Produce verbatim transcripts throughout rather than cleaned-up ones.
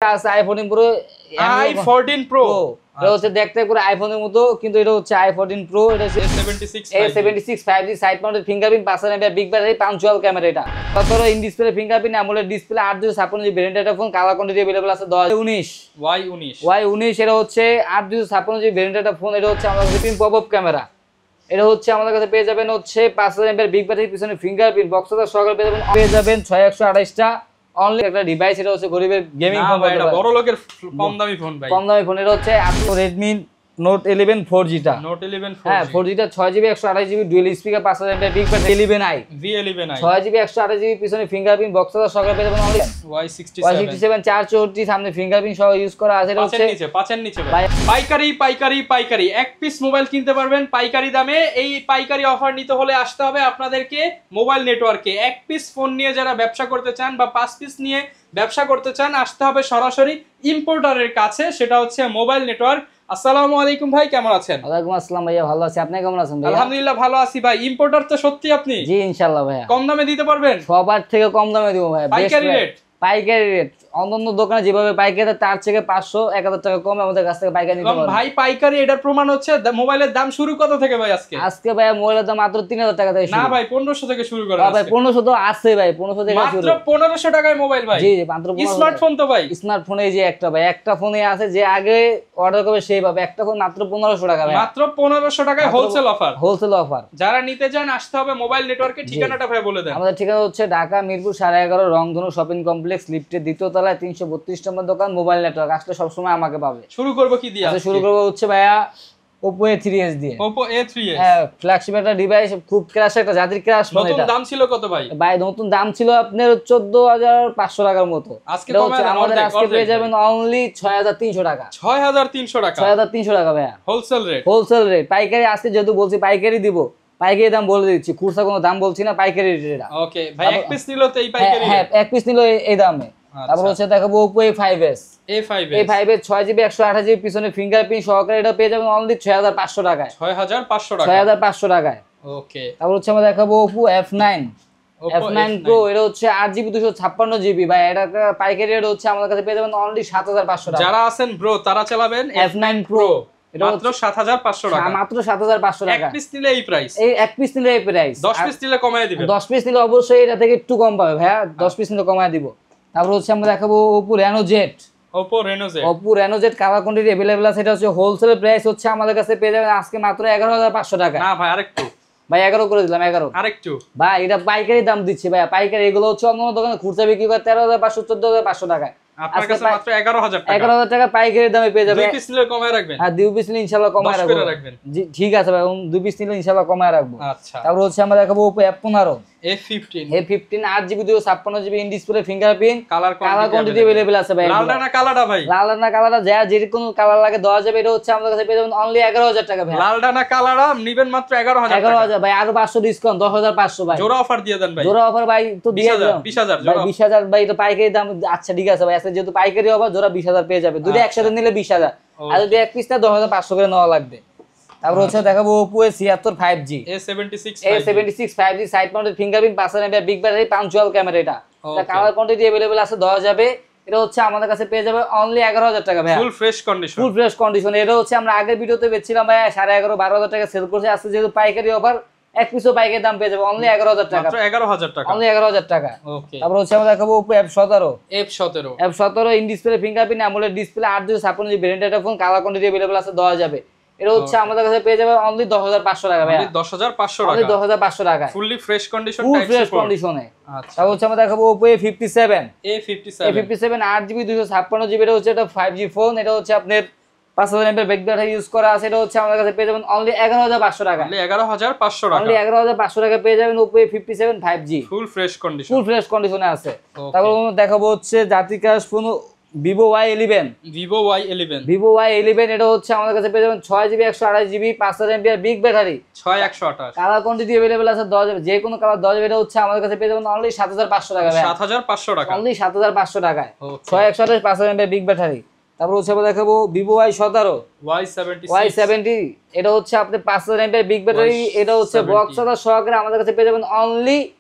আছে iPhone pro, I fourteen pro এটা হচ্ছে দেখতে পুরো আইফোনের মতো, কিন্তু এটা হচ্ছে আই ফোরটিন প্রো। এটা হচ্ছে A seventy six five G side mounted fingerprint, পাঁচ হাজার এমএএইচ বিগ ব্যাটারি, পাঞ্চুয়াল ক্যামেরা। এটা সতেরো in display fingerprint, AMOLED display, আট দুইশো ছাপ্পান্ন জিবি ভেরিয়েন্ট। এটা ফোন কালার কোয়ান্টিটি अवेलेबल আছে দশ উনিশ ওয়াই উনিশ ওয়াই উনিশ। এটা হচ্ছে আট দুইশো ছাপ্পান্ন জিবি ভেরিয়েন্ট। এটা ফোন এটা হচ্ছে আমাদের কাছে পিন পপ আপ ক্যামেরা। এটা হচ্ছে আমাদের কাছে পেয়ে যাবেন হচ্ছে পাঁচ হাজার এমএএইচ বিগ ব্যাটারি, পিছনে ফিঙ্গারপ্রিন্ট, বক্সটা সহকারে পেয়ে যাবেন। পেয়ে যাবেন ছয় একশো আঠাশ টা অনলি একটা ডিভাইস। এটা হচ্ছে গরিবের গেমিং ফোন, এটা বড় লোকের কম দামি ফোন ভাই, কম দামি ফোন। এটা হচ্ছে Redmi note eleven four G টা, নোট ইলেভেন হ্যাঁ ফোর জি টা, ছয় জিবি একশো আঠাশ জিবি ডুয়াল স্পিকার, পাঁচ হাজার mAh big battery, eleven I V eleven I, ছয় জিবি একশো আঠাশ জিবি পিছনে ফিঙ্গারপ্রিন্ট, বক্সটা সহকারে পেয়ে যাবেন অনলি ওয়াই সিক্সটি সেভেন চার চৌষট্টি, সামনে ফিঙ্গারপ্রিন্ট সহ ইউজ করা আছে। এটা হচ্ছে নিচে পাঁচের নিচে ভাই পাইকারি পাইকারি পাইকারি এক পিস মোবাইল কিনতে পারবেন পাইকারি দামে। এই পাইকারি অফার নিতে হলে আসতে হবে আপনাদেরকে মোবাইল নেটওয়ার্কে। এক পিস ফোন নিয়ে যারা ব্যবসা করতে চান বা পাঁচ পিস নিয়ে ব্যবসা করতে চান, আসতে হবে সরাসরি ইম্পোর্টারের কাছে, সেটা হচ্ছে মোবাইল নেটওয়ার্ক। আসসালামু আলাইকুম ভাই, কেমন আছেন? ওয়ালাইকুম আসসালাম ভাইয়া, ভালো আছি, আপনি কেমন আছেন ভাই? আলহামদুলিল্লাহ ভালো আছি ভাই। ইম্পোর্টার তো সত্যি আপনি? জি ইনশাআল্লাহ ভাইয়া। কম দামে দিতে পারবেন? সবার থেকে কম দামে দিব ভাইয়া, পাইকারি রেট, পাইকারি রেট। অন্যান্য দোকানে যেভাবে পাইকারি তার থেকে পাঁচশো এক হাজার টাকা কম আমাদের কাছ থেকে পাইকারি নিতে পারবেন ভাই। পাইকারি এটার প্রমাণ হচ্ছে মোবাইলের দাম শুরু কত থেকে ভাই? আজকে আজকে ভাইয়া মোবাইলের দাম মাত্র তিন হাজার টাকা থেকে শুরু। না ভাই পনেরোশো থেকে শুরু করা ভাই, পনেরোশো তো আছে ভাই, পনেরোশো থেকে শুরু, মাত্র পনেরোশো টাকায় মোবাইল ভাই। জি জি মাত্র স্মার্টফোন তো ভাই, স্মার্টফোনে যে একটা ভাই, একটা ফোনে আছে যে আগে অর্ডার করবে সেই পাবে, একটা ফোন মাত্র পনেরোশো টাকা ভাই, মাত্র পনেরোশো টাকায় হোলসেল অফার, হোলসেল অফার। যারা নিতে চান আসতে হবে মোবাইল নেটওয়ার্কে। ঠিকানাটা ভাই বলে দেন। আমাদের ঠিকানা হচ্ছে ঢাকা মিরপুর সাড়ে এগারো, রংধনু শপিং কমপ্লেক্স, লিফটের দ্বিতীয় তলায়, তিনশো বত্রিশ নম্বর দোকান, মোবাইল নেটওয়ার্ক। আসলে সবসময় আমাকে পাবে। শুরু করবো কি দিয়ে? আচ্ছা শুরু করবো হচ্ছে ভাইয়া Oppo এ থ্রি এস দিয়ে। Oppo এ থ্রি এস, হ্যাঁ ফ্ল্যাগশিপ একটা ডিভাইস, খুব ক্রাশ একটা জাতির ক্রাশ ফোন। নতুন দাম ছিল কত ভাই? ভাই নতুন দাম ছিল আপনার চোদ্দ হাজার পাঁচশো টাকার মতো। আজকে কমায় দেন, আমাদের আজকে পেয়ে যাবেন অনলি ছয় হাজার তিনশো টাকা। ছয় হাজার তিনশো টাকা, ছয় হাজার তিনশো টাকা ভাইয়া, হোলসেল রেট। Wholesale rate. পাইকারি আজকে যেহেতু বলছি পাইকারি দিব, পাইকারি দাম বলে দিচ্ছি, খুচরা কোনো দাম বলছি না, পাইকারি রেট এটা। ওকে ভাই, এক পিস নিলো তো এই পাইকারি? হ্যাঁ এক পিস নিলো এই দামে। তারপর হচ্ছে দেখাবো Oppo A five S, A five S, A five S ছয় জিবি একশো আঠাশ জিবি পিছনে ফিঙ্গারপ্রিন্ট সহকারে। এটা পেয়ে যাবেন অনলি ছয় হাজার পাঁচশো টাকায়, ছয় হাজার পাঁচশো টাকা, ছয় হাজার পাঁচশো টাকায়। ওকে। তারপর হচ্ছে আমরা দেখাবো Oppo F nine, F nine pro. এটা হচ্ছে আট জিবি দুশো ছাপ্পান্ন জিবি ভাই। এটা পাইকারি রেট হচ্ছে আমাদের কাছে পেয়ে যাবেন অনলি সাত হাজার পাঁচশো টাকা। যারা আছেন ব্রো তারা চালাবেন এফ নাইন প্রো, এটা মাত্র সাত হাজার পাঁচশো টাকা, মাত্র সাত হাজার পাঁচশো টাকা। এক পিস নিলে এই প্রাইস, এই এক পিস নিলে এই প্রাইস। দশ পিস নিলে কমায় দিবেন? দশ পিস নিলে অবশ্যই এটা থেকে একটু কম পাবে ভাইয়া, দশ পিস নিলে কমায় দিব। তারপর হচ্ছে আমরা দেখাবো Oppo Reno Z, Oppo Reno Z, Oppo Reno Z colour quantity available আছে। এটা হচ্ছে হোলসেল প্রাইস হচ্ছে আমাদের কাছে পেয়ে যাবেন আজকে মাত্র এগারো হাজার পাঁচশো টাকা। না ভাই আরেকটু ভাই এগারো করে দিলাম, এগারো আরেকটু ভাই। এটা পাইকারি দাম দিচ্ছি ভাই, পাইকারি। এগুলো হচ্ছে অন্য দোকানে খুচরা বিক্রি করে তেরো হাজার পাঁচশো চোদ্দ হাজার পাঁচশো টাকায়, আপনার কাছে মাত্র এগারো হাজার টাকা, এগারো হাজার টাকা পাইকারি দামে পেয়ে যাবেন। দুই পিস নিলে কমায় রাখবেন? হ্যাঁ দুই পিস নিলে ইনশাআল্লাহ কমায় রাখবেন। জি ঠিক আছে ভাই, দুই পিস নিলে ইনশাআল্লাহ কমায় রাখবো। আচ্ছা তারপর হচ্ছে আমরা দেখাবো Oppo এফ পনেরো, এ ফিফটিন, এ ফিফটিন আট জিবি দুশো ছাপ্পান্ন GB in display fingerprint, colour colour quantity available আছে ভাই। লাল না কালারটা ভাই? লাল না কালারটা যা যে কোন কালার লাগে দেওয়া যাবে। এটা হচ্ছে আমাদের কাছে পেয়ে যাবেন অনলি এগারো হাজার টাকা ভাই। লাল না কালারটা নিবেন মাত্র এগারো হাজার, এগারো হাজার ভাই, আরো পাঁচশো ডিসকাউন্ট, দশ হাজার পাঁচশো ভাই। জোড়া অফার দিয়ে দেন ভাই, জোড়া অফার ভাই তো দিয়ে দিলাম বিশ হাজার, ভাই বিশ হাজার ভাই। তো পাইকারি দাম আচ্ছা ঠিক আছে ভাই, আজকে যেহেতু পাইকারি অফার জোড়া বিশ হাজার পেয়ে যাবে। দুটো একসাথে নিলে বিশ হাজার, আর যদি এক পিসটা দশ হাজার পাঁচশো করে নেওয়া লাগবে। তারপর হচ্ছে দেখাবো Oppo এ ছিয়াত্তর five G, A seventy six, A seventy six five G side mounted fingerprint, পাঁচ হাজার এমএএইচ বিগ ব্যাটারি, পাঞ্চুয়াল ক্যামেরা। এটা কালার কোয়ান্টিটি अवेलेबल আছে, দেওয়া যাবে। এটা হচ্ছে আমাদের কাছে পেয়ে যাবে অনলি এগারো হাজার টাকা ভাই, full fresh condition, full fresh condition. এটা হচ্ছে আমরা আগের ভিডিওতে বেচছিলাম ভাই সাড়ে এগারো বারো হাজার টাকা সেল করছে, আজকে যেহেতু পাইকারি অফার এক পিসও পাইকারি দাম পেয়ে যাবে অনলি এগারো হাজার টাকা, মাত্র এগারো হাজার টাকা, অনলি এগারো হাজার টাকা। ওকে। তারপর হচ্ছে আমরা দেখাবো Oppo এফ সতেরো, এফ সতেরো, এফ সতেরো in display fingerprint, AMOLED display, আট দুশো ছাপ্পান্ন জিবি ভেরিয়েন্ট। এটা ফোন কালার কোয়ান্টিটি अवेलेबल আছে, দেওয়া যাবে। এটা হচ্ছে আমাদের কাছে পেয়ে যাবে অনলি দশ হাজার পাঁচশো টাকা ভাই, দশ হাজার পাঁচশো টাকা, অনলি দশ হাজার পাঁচশো টাকা, fully fresh condition, full fresh কন্ডিশনে। আচ্ছা তারপর হচ্ছে আমরা দেখাবো Oppo A fifty seven, A fifty seven, A fifty seven আট জিবি দুশো ছাপ্পান্ন জিবি। এটা হচ্ছে এটা ফাইভ জি ফোন। এটা হচ্ছে আপনার পাঁচ হাজার এমএএইচ ব্যাক ব্যাটারি ইউজ করা আছে। এটা হচ্ছে আমাদের কাছে পেয়ে যাবেন অনলি এগারো হাজার পাঁচশো টাকা, অনলি এগারো হাজার পাঁচশো টাকা, অনলি এগারো হাজার পাঁচশো টাকা পেয়ে যাবেন Oppo A fifty seven five G, full fresh condition, full fresh কন্ডিশনে আছে। তারপর দেখাবো হচ্ছে জাতির crush phone Vivo Y eleven, Vivo Y eleven, Vivo Y eleven. এটা হচ্ছে আমাদের কাছে পেয়ে যাবেন ছয় জিবি একশো আঠাশ জিবি পাঁচ হাজার এমএএইচ বিগ ব্যাটারি, ছয় একশো আঠাশ, কালার কোয়ান্টিটি अवेलेबल আছে, দেওয়া যাবে যে কোনো কালার দেওয়া যাবে। এটা হচ্ছে আমাদের কাছে পেয়ে যাবেন অনলি সাত হাজার পাঁচশো টাকা, সাত হাজার পাঁচশো টাকা, অনলি সাত হাজার পাঁচশো টাকায় ছয় একশো আঠাশ পাঁচ হাজার এমএএইচ বিগ ব্যাটারি। তারপর হচ্ছে আমরা দেখাবো Vivo ওয়াই সতেরো, ওয়াই সেভেন্টি, ওয়াই সেভেন্টি। এটা হচ্ছে আপনি পাঁচ হাজার এমএএইচ বিগ ব্যাটারি। এটা হচ্ছে বক্স সহকারে আমাদের কাছে পেয়ে যাবেন অনলি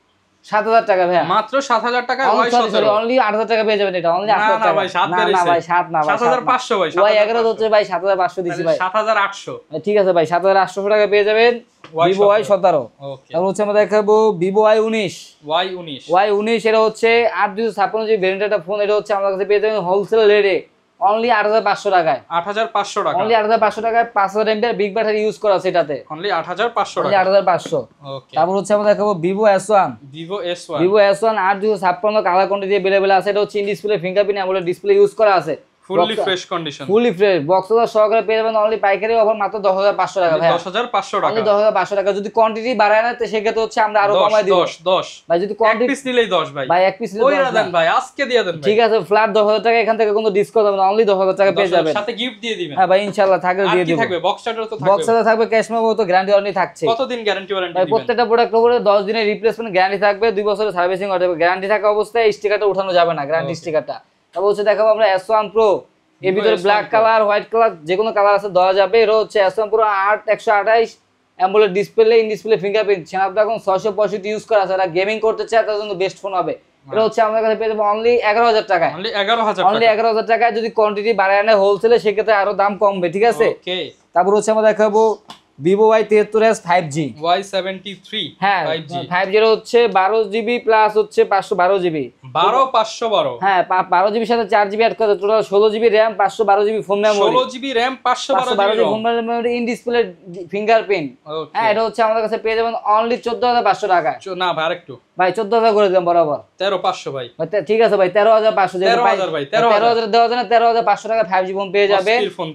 সাত হাজার টাকা ভাই, মাত্র সাত হাজার টাকা। ওয়াই সতেরো অনলি আট হাজার টাকা পেয়ে যাবেন এটা, অনলি আট হাজার টাকা। ভাই সাত না না ভাই সাত না ভাই, সাত হাজার পাঁচশো ভাই, ওয়াই এগারো হচ্ছে ভাই সাত হাজার পাঁচশো দিছি ভাই, সাত হাজার আটশো। ঠিক আছে ভাই, সাত হাজার আটশো টাকা পেয়ে যাবেন Vivo ওয়াই সতেরো। ওকে, তারপর হচ্ছে আমরা দেখাবো Vivo ওয়াই উনিশ। ওয়াই উনিশ ওয়াই উনিশ এটা হচ্ছে আট দুইশো ছাপ্পান্ন জিবি ভেরিয়েন্টের ফোন, এটা হচ্ছে আমাদের কাছে পেয়ে যাবেন হোলসেল রেটে অনলি আট হাজার পাঁচশো টাকায়। আট হাজার পাঁচশো টাকা, অনলি আট হাজার পাঁচশো টাকায় পাঁচ হাজার এমএএইচ বিগ ব্যাটারি ইউজ করা আছে এটাতে, অনলি আট হাজার পাঁচশো টাকা, অনলি আট হাজার পাঁচশো। ওকে, তারপর হচ্ছে আমরা দেখাবো Vivo S one. Vivo S one, Vivo S one আট দুইশো ছাপ্পান্ন কালার কোয়ান্টিটি अवेलेबल আছে, এটা হচ্ছে in display fingerprint AMOLED display use করা আছে, fully fresh condition, fully fresh box সহকারে পেয়ে যাবেন অনলি পাইকারি অফার মাত্র দশ হাজার পাঁচশো টাকা ভাই, দশ হাজার পাঁচশো টাকা, অনলি দশ হাজার পাঁচশো টাকা। যদি কোয়ান্টিটি বাড়ায় না তো সেক্ষেত্রে হচ্ছে আমরা আরো কমাই দিব, দশ দশ ভাই যদি এক কোয়ান্টিটি পিস নিলেই দশ ভাই, ভাই এক পিস নিলে ওইরা দেন ভাই, আজকে দিয়ে দেন ভাই, ঠিক আছে ফ্ল্যাট দশ হাজার টাকা, এখান থেকে কোনো ডিসকাউন্ট হবে না, অনলি দশ হাজার টাকা পেয়ে যাবেন, সাথে গিফট দিয়ে দিবেন। হ্যাঁ ভাই ইনশাআল্লাহ থাকবে, দিয়ে দিব। থাকবে বক্স চার্জার তো থাকবে, বক্স চার্জার থাকবে, ক্যাশ মেমো তো গ্যারান্টি ওয়ারেন্টি থাকছে। কতদিন গ্যারান্টি ওয়ারেন্টি ভাই দিবেন? প্রত্যেকটা প্রোডাক্টের উপরে দশ দিনের রিপ্লেসমেন্ট গ্যারান্টি থাকবে, দুই বছরের সার্ভিসিং হবে, গ্যারান্টি থাকা অবস্থায় স্টিকারটা উঠানো যাবে না, গ্যারান্টি স্টিকারটা। তারপর হচ্ছে দেখাবো আমরা এস ওয়ান প্রো, এর ভিতরে ব্ল্যাক কালার হোয়াইট কালার যে কোনো কালার আছে দেওয়া যাবে। এটা হচ্ছে এস ওয়ান প্রো আট একশো আঠাইশ amoled display, in display fingerprint, snapdragon ছয়শো পঁয়ষট্টি ইউজ করা আছে, এটা গেমিং করতে চায় তার জন্য বেস্ট ফোন হবে। এটা হচ্ছে আমাদের কাছে পেয়ে যাবো অনলি এগারো হাজার টাকায়, অনলি এগারো হাজার অনলি এগারো হাজার টাকায়। যদি কোয়ান্টিটি বাড়ায় আনে হোলসেলে সেক্ষেত্রে আরো দাম কমবে, ঠিক আছে। ওকে, তারপর হচ্ছে আমরা দেখাবো Vivo ওয়াই তেহাত্তর S five G. Y seventy three হ্যাঁ ফাইভ জি, ফাইভ জি হচ্ছে বারো জিবি প্লাস হচ্ছে পাঁচশো বারো জিবি, বারো পাঁচশো বারো, হ্যাঁ বারো জিবির সাথে চার জিবি অ্যাড করে টোটাল ষোলো জিবি র্যাম, পাঁচশো বারো জিবি ফোন মেমোরি, ষোলো জিবি র্যাম, পাঁচশো বারো GB phone memory, in display fingerprint. হ্যাঁ এটা হচ্ছে আমাদের কাছে পেয়ে যাবেন অনলি চোদ্দ হাজার পাঁচশো টাকায়। না ভাই আরেকটু ভাই চোদ্দ হাজার করে দিলাম বরাবর, তেরো পাঁচশো ভাই, ঠিক আছে ভাই তেরো হাজার পাঁচশো, তেরো হাজার ভাই, তেরো হাজার দেওয়া যায় না, তেরো হাজার পাঁচশো টাকা ফাইভ জি ফোন পেয়ে যাবে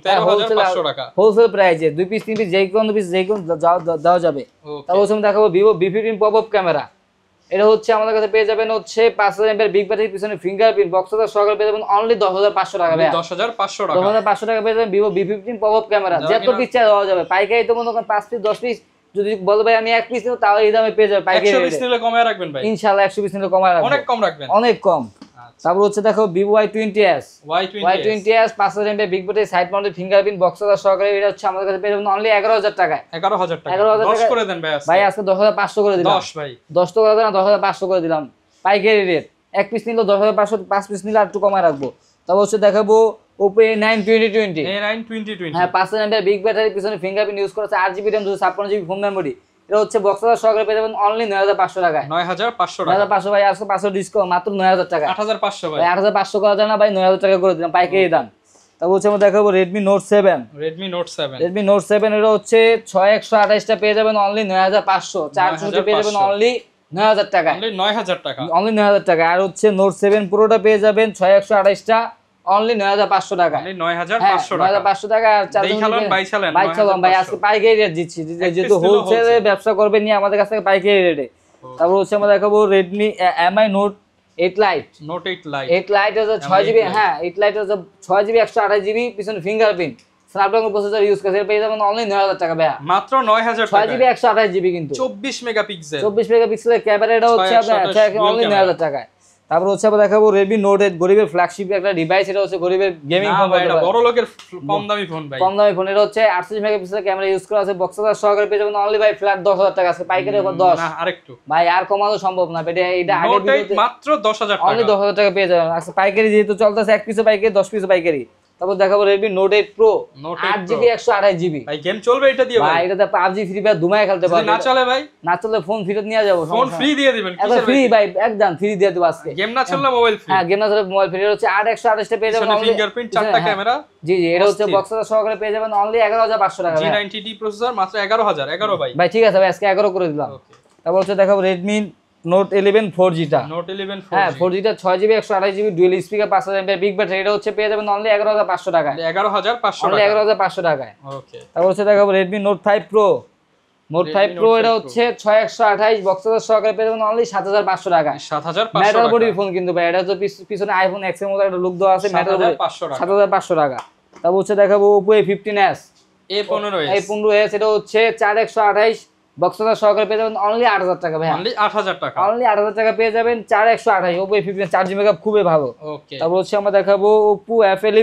হোলসেল প্রাইসে, দুই পিস তিন পিস যে কোনো পিস যে কোনো দেওয়া যাবে। তারপর হচ্ছে দেখাবো Vivo V fifteen pop up camera, এটা হচ্ছে আমাদের কাছে পেয়ে যাবেন হচ্ছে পাঁচ হাজার এমএএইচ বিগ ব্যাটারি, পিছনে ফিঙ্গারপ্রিন্ট বক্স সহকারে পেয়ে যাবেন অনলি দশ হাজার পাঁচশো টাকা ভাই, দশ হাজার পাঁচশো টাকা, দশ হাজার পাঁচশো টাকা পেয়ে যাবেন Vivo V fifteen pop up camera, যত পিস চাই দেওয়া যাবে। পাইকারি তো মনে করেন পাঁচ পিস দশ পিস যদি বলো ভাই আমি এক পিস নেব তাহলে এই দামে পেয়ে যাবে পাইকারি, একশো পিস নিলে কমায় রাখবেন ভাই, ইনশাআল্লাহ একশো পিস নিলে কমায় রাখবেন, অনেক কম রাখবেন, অনেক কম। তারপর হচ্ছে দেখো Vivo Y twenty S, Y twenty S পাঁচ হাজার mAh big battery, side mounted fingerprint box সহকারে, এটা হচ্ছে আমাদের কাছে পেয়ে যাবেন অনলি এগারো হাজার টাকায়, এগারো হাজার টাকা, এগারো হাজার দশ টাকা করে দেন ভাই, ভাই আজকে দশ হাজার পাঁচশো করে দিলাম, দশ ভাই, দশ তো করে না দশ হাজার পাঁচশো করে দিলাম পাইকারি রেট, এক পিস নিলে দশ হাজার পাঁচশো, পাঁচ পিস নিলে আর একটু কমায় রাখবো। তারপর হচ্ছে দেখাবো Oppo A nine twenty twenty, A nine twenty twenty, হ্যাঁ পাঁচ হাজার এমএএইচ বিগ ব্যাটারি, পিছনে ফিঙ্গারপ্রিন্ট ইউজ করা আছে, আট জিবি র্যাম দুশো ছাপ্পান্ন জিবি ফোন মেমোরি, এটা হচ্ছে বক্স সহকারে পেয়ে যাবেন অনলি নয় হাজার পাঁচশো টাকায়, নয় হাজার পাঁচশো নয় টাকা, হাজার পাঁচশো ভাই আজকে পাঁচশো ডিসকাউন্ট মাত্র নয় হাজার টাকা, আট হাজার পাঁচশো ভাই, আট হাজার পাঁচশো করা যায় না ভাই, নয় হাজার টাকা করে দিলাম পাইকারি দাম। তারপর হচ্ছে আমরা দেখাবো Redmi Note seven, Redmi Note seven, Redmi Note seven এটা হচ্ছে ছয় একশো আঠাইশটা পেয়ে যাবেন অনলি নয় হাজার পাঁচশো, চারশোটি পেয়ে যাবেন অনলি নয় হাজার টাকা, অনলি নয় হাজার টাকা, অনলি নয় হাজার টাকা। আর হচ্ছে Note সেভেন Proটা পেয়ে যাবেন ছয় একশো আঠাইশটা অনলি নয় হাজার পাঁচশো টাকা, অনলি নয় হাজার হ্যাঁ পাঁচশো নয় হাজার টাকা, পাঁচশো টাকা। আর চার দেখালেন ভাই চালেন ভাই চালাম ভাই আজকে পাইকারি রেট দিচ্ছি, যেহেতু হোলসেলে ব্যবসা করবেন নিয়ে আমাদের কাছ থেকে পাইকারি রেটে। তারপর হচ্ছে আমরা দেখাবো Redmi M I Note eight Lite, Note eight Lite, eight Lite হচ্ছে ছয় জিবি, হ্যাঁ এইট Lite হচ্ছে ছয় জিবি একশো আঠাশ জিবি, পিছনে ফিঙ্গারপ্রিন্ট স্ন্যাপড্রাগন প্রসেসর ইউজ করে, পেয়ে যাবেন অনলি নয় হাজার টাকা ভাইয়া, মাত্র নয় হাজার টাকা, ছয় জিবি একশো আঠাশ জিবি কিন্তু চব্বিশ মেগাপিক্সেল, চব্বিশ মেগাপিক্সেলের ক্যামেরা, এটা হচ্ছে আপনার অনলি নয় হাজার টাকায়। তারপর হচ্ছে আমরা দেখাবো Redmi Note এইট, গরিবের ফ্ল্যাগশিপ একটা ডিভাইস, এটা হচ্ছে গরিবের গেমিং ফোন, এটা বড় লোকের কম দামি ফোন ভাই, কম দামি ফোন, এটা হচ্ছে আটত্রিশ মেগাপিক্সেলের ক্যামেরা ইউজ করা আছে, বক্স সহকারে পেয়ে যাবেন অনলি ভাই ফ্ল্যাট দশ হাজার টাকা আছে পাইকারি উপর দশ, না আরেকটু ভাই আর কমানো সম্ভব না, এটা এটা আগে Note এইট মাত্র দশ হাজার টাকা, অনলি দশ হাজার টাকা পেয়ে যাবেন আজকে পাইকারি, যেহেতু চলতেছে এক পিসে পাইকারি দশ পিসে পাইকারি। তারপর দেখাবো Redmi Note এইট Pro, আট জিবি একশো আঠাশ জিবি, ভাই গেম চলবে এটা দিয়ে ভাই, এটাতে পাবজি ফ্রি ফায়ার দুমায় খেলতে পারবে, না চলে ভাই, না চলে ফোন ফেরত নিয়ে যাবো, ফোন ফ্রি দিয়ে দিবেন, কিসের ফ্রি ভাই, একদম ফ্রি দিয়ে দেব আজকে, গেম না চললে মোবাইল ফ্রি, হ্যাঁ গেম না চলে মোবাইল ফ্রি, হচ্ছে আট একশো আঠাশ টা পেয়ে যাবেন অনলি, ফিঙ্গারপ্রিন্ট চারটা ক্যামেরা, জি জি এটা হচ্ছে বক্স সহকারে পেয়ে যাবেন অনলি এগারো হাজার পাঁচশো টাকা, জি নাইনটি টি প্রসেসর মাত্র এগারো হাজার, এগারো ভাই, ভাই ঠিক আছে ভাই আজকে এগারো করে দিলাম। তারপর হচ্ছে দেখাবো Redmi Note eleven four G টা, Note ইলেভেন হ্যাঁ ফোর জি টা ছয় জিবি একশো আঠাশ জিবি ডুয়াল স্পিকার পাঁচ হাজার এমএএইচ বিগ ব্যাটারি, এটা হচ্ছে পেয়ে যাবেন অনলি এগারো হাজার পাঁচশো টাকায়, এগারো হাজার পাঁচশো অনলি টাকা, এগারো হাজার পাঁচশো টাকায়। ওকে, তারপর হচ্ছে দেখাবো Redmi Note five Pro, Note five Pro এটা হচ্ছে ছয় একশো আঠাশ বক্স সহকারে পেয়ে যাবেন অনলি সাত হাজার পাঁচশো টাকায়, সাত হাজার পাঁচশো মেটাল টাকা, বডির ফোন কিন্তু ভাই, এটা তো পিছনে আইফোন এক্স এর মতো একটা লুক দেওয়া আছে, মেটাল বডি, সাত হাজার পাঁচশো টাকা। তারপর হচ্ছে দেখাবো Oppo A fifteen S, A পনেরো এস, এই পনেরো এস এটা হচ্ছে চার একশো আঠাশ বক্স সহকারে পেয়ে যাবেন অনলি আট হাজার টাকা ভাই, অনলি আট হাজার টাকা, অনলি আট হাজার টাকা পেয়ে যাবেন চার একশো আঠাশ Oppo এ ফিফটিন, চার জিবি মেগা খুবই ভালো। ওকে, তারপর হচ্ছে আমরা দেখাবো Oppo F eleven,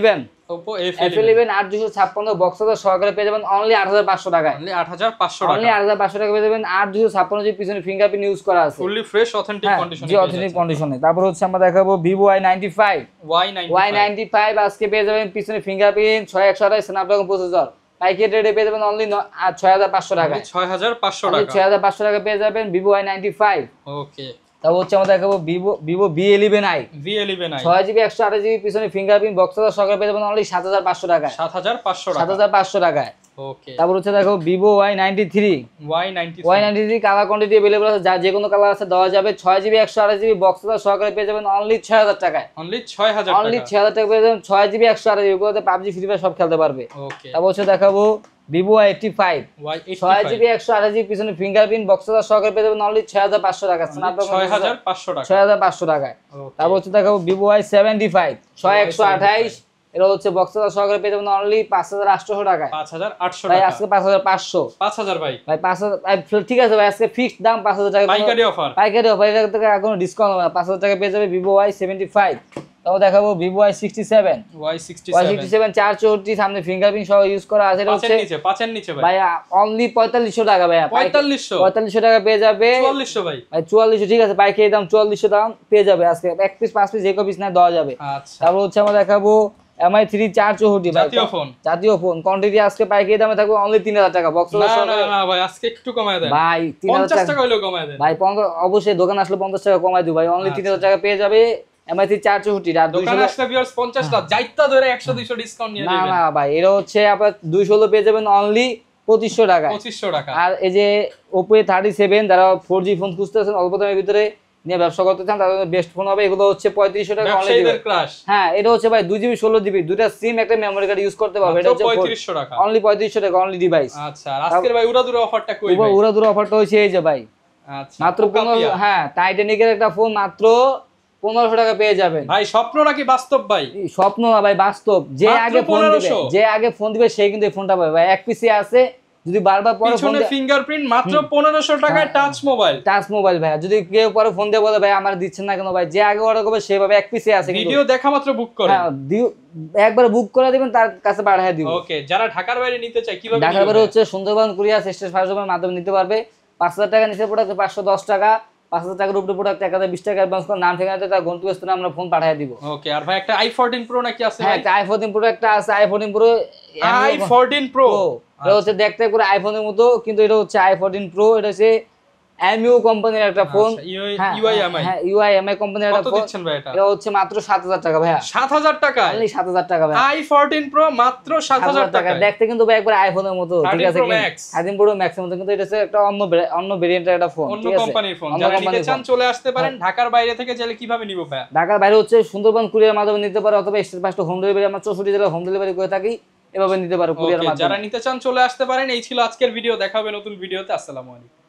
Oppo F eleven আট দুইশো ছাপ্পান্ন বক্স চার্জার সহকারে পেয়ে যাবেন অনলি আট হাজার পাঁচশো টাকায়। অনলি আট হাজার পাঁচশো টাকা। অনলি আট হাজার পাঁচশো টাকা পেয়ে যাবেন আট দুইশো ছাপ্পান্ন জিবি পিছনে ফিঙ্গারপ্রিন্ট ইউজ করা আছে, ফুললি ফ্রেশ অথেন্টিক কন্ডিশনে। জি অথেন্টিক কন্ডিশনে। তারপর হচ্ছে আমরা দেখাবো Vivo Y ninety five. Y ninety five আজকে পেয়ে যাবেন পিছনে ফিঙ্গারপ্রিন্ট ছয় একশো আঠাশ স্ন্যাপড্রাগন প্রসেসর, পাইকারি রেটে পেয়ে যাবেন অনলি ছয় হাজার পাঁচশো টাকায়। ছয় হাজার পাঁচশো টাকা, ছয় হাজার পাঁচশো টাকা পেয়ে যাবেন Vivo Y ninety five. Okay. তারপর হচ্ছে আমরা দেখাবো Vivo Vivo V eleven I. V eleven I ছয় জিবি একশো আঠাশ জিবি পিছনে ফিঙ্গারপ্রিন্ট বক্স চার্জার সহকারে পেয়ে যাবেন অনলি সাত হাজার পাঁচশো টাকায়। সাত হাজার পাঁচশো টাকা, সাত হাজার পাঁচশো টাকায়। ওকে। তারপর হচ্ছে দেখো Vivo Y ninety three. Y ninety Y ninety three colour quantity available আছে, যা যে কোনো কালার আছে দেওয়া যাবে। ছয় জিবি একশো আঠাশ জিবি বক্স চার্জার সহকারে পেয়ে যাবেন অনলি ছয় হাজার টাকায়। অনলি ছয় হাজার টাকা, অনলি ছয় হাজার টাকা পেয়ে যাবেন। ছয় জিবি একশো আঠাশ জিবি গুলোতে পাবজি ফ্রি ফায়ার সব খেলতে পারবে। ওকে। তারপর হচ্ছে দেখাবো Vivo ওয়াই এইট্টি ফাইভ। ছয় জিবি একশো আঠাশ জিবি পিছনে ফিঙ্গারপ্রিন্ট বক্স চার্জার সহকারে পেয়ে যাবেন অনলি ছয় হাজার পাঁচশো টাকা। ছয় হাজার পাঁচশো টাকা, ছয় হাজার পাঁচশো টাকায়। তারপর হচ্ছে দেখাবো Vivo ওয়াই সেভেন্টি ফাইভ। ছয় একশো আঠাশ এটা হচ্ছে বক্স চার্জার সহকারে পেয়ে যাবেন অনলি পাঁচ হাজার আটশো টাকায়। পাঁচ হাজার আটশো ভাই টাকা, আজকে পাঁচ হাজার পাঁচশো। পাঁচ হাজার ভাই, ভাই পাঁচ হাজার ঠিক আছে ভাই, আজকে ফিক্সড দাম পাঁচ হাজার টাকা, পাইকারি অফার। পাইকারি অফার, এটা থেকে কোনো ডিসকাউন্ট হবে না। পাঁচ হাজার টাকা পেয়ে যাবে Vivo ওয়াই সেভেন্টি ফাইভ। তারপর দেখাবো Vivo Y sixty seven. Y sixty Y sixty seven চার চৌষট্টি সামনে ফিঙ্গারপ্রিন্ট সহ ইউজ করা আছে। এটা হচ্ছে নিচে পাঁচের নিচে ভাই, ভাই অনলি পঁয়তাল্লিশশো টাকা ভাই। পঁয়তাল্লিশশো পঁয়তাল্লিশশো টাকা পেয়ে যাবে। চুয়াল্লিশশো ভাই, ভাই চুয়াল্লিশশো ঠিক আছে, পাইকারি দাম চুয়াল্লিশশো দাম পেয়ে যাবে আজকে। এক পিস পাঁচ পিস যে কো পিস না দেওয়া যাবে। আচ্ছা। তারপর হচ্ছে আমরা দেখাবো এম আই থ্রি চার চৌষট্টি জাতীয় ফোন, জাতীয় ফোন কোয়ান্টিটি আজকে পাইকারি দামে থাকবে অনলি তিন হাজার টাকা। বক্স না না না ভাই আজকে একটু কমায় দেন ভাই, পঞ্চাশ টাকা হইলো কমায় দেন ভাই। অবশ্যই দোকান আসলে পঞ্চাশ টাকা কমাই দিই ভাই, অনলি তিন হাজার টাকা পেয়ে যাবে এম আই থ্রি চার চৌষট্টি। আর দোকানে আসলে ভিউয়ার্স পঞ্চাশ টাকা যাইতা ধরে একশো দুইশো ডিসকাউন্ট নিয়ে না নেবেন। না ভাই, এটা হচ্ছে আপনার দুইশো পেয়ে যাবেন অনলি পঁচিশশো টাকা, পঁচিশশো টাকা। আর এই যে Oppo এ থার্টি সেভেন যারা ফোর জি ফোন খুঁজতেছেন অল্প দামের ভিতরে নিয়ে ব্যবসা করতে চান তাদের বেস্ট ফোন হবে। এগুলো হচ্ছে পঁয়ত্রিশশো টাকা অনলি দিবেন। হ্যাঁ এটা হচ্ছে ভাই দুই জিবি ষোলো জিবি দুইটা সিম একটা মেমরি কার্ড ইউজ করতে পারবে। এটা হচ্ছে পঁয়ত্রিশশো টাকা, অনলি পঁয়ত্রিশশো টাকা অনলি ডিভাইস। আচ্ছা। আর আজকের ভাই উড়াদুরা অফারটা কই ভাই? উড়াদুরা অফারটা হচ্ছে এই যে ভাই, আচ্ছা মাত্র পনেরো, হ্যাঁ টাইটানিকের একটা ফোন মাত্র পনেরোশো টাকা পেয়ে যাবেন। ভাই স্বপ্ন নাকি বাস্তব ভাই? স্বপ্ন না ভাই, বাস্তব। যে আগে ফোন দিবে যে আগে ফোন দিবে সেই কিন্তু এই ফোনটা পাবে ভাই। এক পিসি আছে, যদি বারবার পরে ফোন পিছনে ফিঙ্গারপ্রিন্ট মাত্র পনেরোশো টাকায় টাচ মোবাইল, টাচ মোবাইল ভাই। যদি কেউ পরে ফোন দিয়ে বলে ভাই আমার দিচ্ছেন না কেন, ভাই যে আগে অর্ডার করবে সেভাবে এক পিসি আছে, ভিডিও দেখা মাত্র বুক করে হ্যাঁ একবার বুক করে দিবেন তার কাছে পাঠিয়ে দিব। ওকে। যারা ঢাকার বাইরে নিতে চায় কিভাবে? ঢাকার বাইরে হচ্ছে সুন্দরবন কুরিয়ার স্টেশন ফার্স্টের মাধ্যমে নিতে পারবে। পাঁচ হাজার টাকা নিচে প্রোডাক্ট পাঁচশো দশ টাকা, পাঁচ হাজার টাকার উপরে প্রোডাক্ট এক হাজার বিশ টাকা অ্যাডভান্স করে নাম ঠিকানাতে তার গন্তব্যস্থানে আমরা ফোন পাঠিয়ে দিব। ওকে। আর ভাই একটা আই ফোরটিন প্রো নাকি আছে? হ্যাঁ একটা আই ফোরটিন প্রো একটা আছে। I fourteen pro I fourteen pro এটা হচ্ছে দেখতে পুরো আইফোনের মতো, কিন্তু এটা হচ্ছে আই ফোরটিন প্রো। এটা হচ্ছে এমইউ কোম্পানির একটা ফোন। ইউআইএমআই, হ্যাঁ ইউআইএমআই কোম্পানির একটা ফোন। কত দিচ্ছেন ভাই এটা? এটা হচ্ছে মাত্র সাত হাজার টাকা ভাইয়া। সাত হাজার টাকা, অনলি সাত হাজার টাকা ভাই। আই ফোরটিন প্রো মাত্র সাত হাজার টাকা। দেখতে কিন্তু ভাই একবার আইফোনের মতো, ঠিক আছে থার্টিন প্রো ম্যাক্সের মতো, কিন্তু এটা হচ্ছে একটা অন্য অন্য ভেরিয়েন্টের একটা ফোন, অন্য কোম্পানির ফোন। যারা নিতে চান চলে আসতে পারেন। ঢাকার বাইরে থেকে চাইলে কিভাবে নিব ভাই? ঢাকার বাইরে হচ্ছে সুন্দরবন কুরিয়ার মাধ্যমে নিতে পারে, অথবা স্টেট ফাস্ট হোম ডেলিভারি, আমরা চৌষট্টি জেলায় হোম ডেলিভারি করে থাকি, এভাবে নিতে পারো কুরিয়ার মাধ্যমে। যারা নিতে চান চলে আসতে পারেন। এই ছিল আজকের ভিডিও, দেখা হবে নতুন ভিডিওতে। আসসালামু আলাইকুম।